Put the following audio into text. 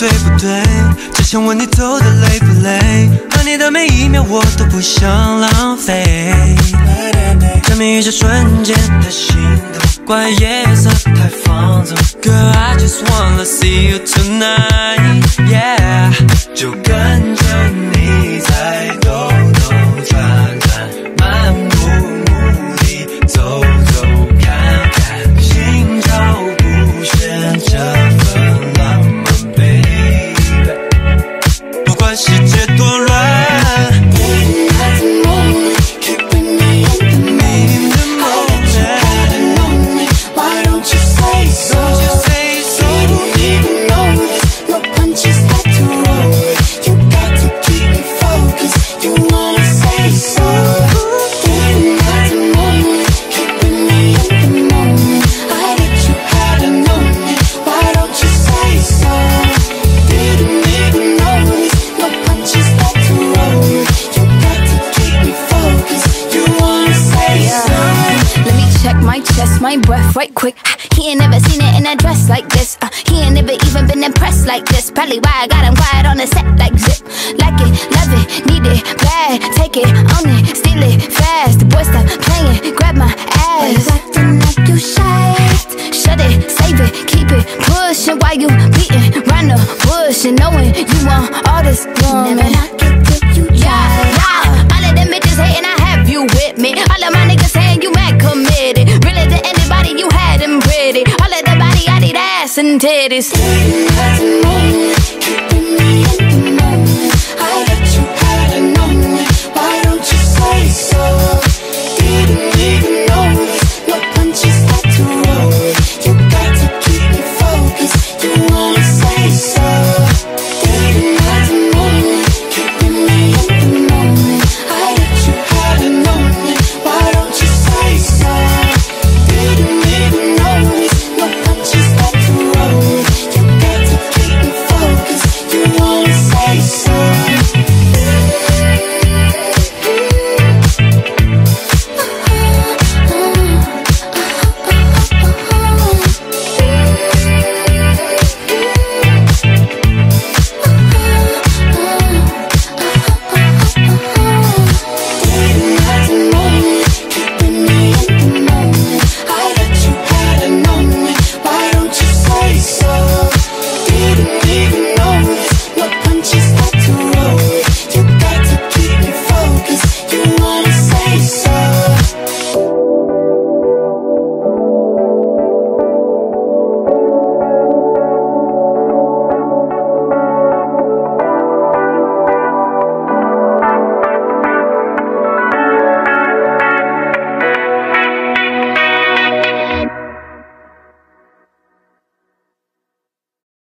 对不对？只想问你走得累不累？和你的每一秒我都不想浪费。沉迷于这瞬间的心动，怪夜色太放纵。Girl, I just wanna see you tonight, yeah。就跟着你在兜兜转转，漫无目的走走看看，心照不宣这份浪漫 baby。不管世界多乱。 My breath right quick. He ain't never seen it in a dress like this. He ain't never even been impressed like this. Probably why I got him quiet on the set like zip. Like it, love it, need it, bad. Take it, own it, steal it, fast. The boy stop playing, grab my ass. Why you acting like you shy? Shut it, save it, keep it pushing. While you beating round the bush and knowing you want all this woman. Never knock it till you try. Yeah. All of them bitches hating, I have you with me. All of my niggas saying you mad committed. Really to anybody, you had them pretty. All of the body, I need ass and titties.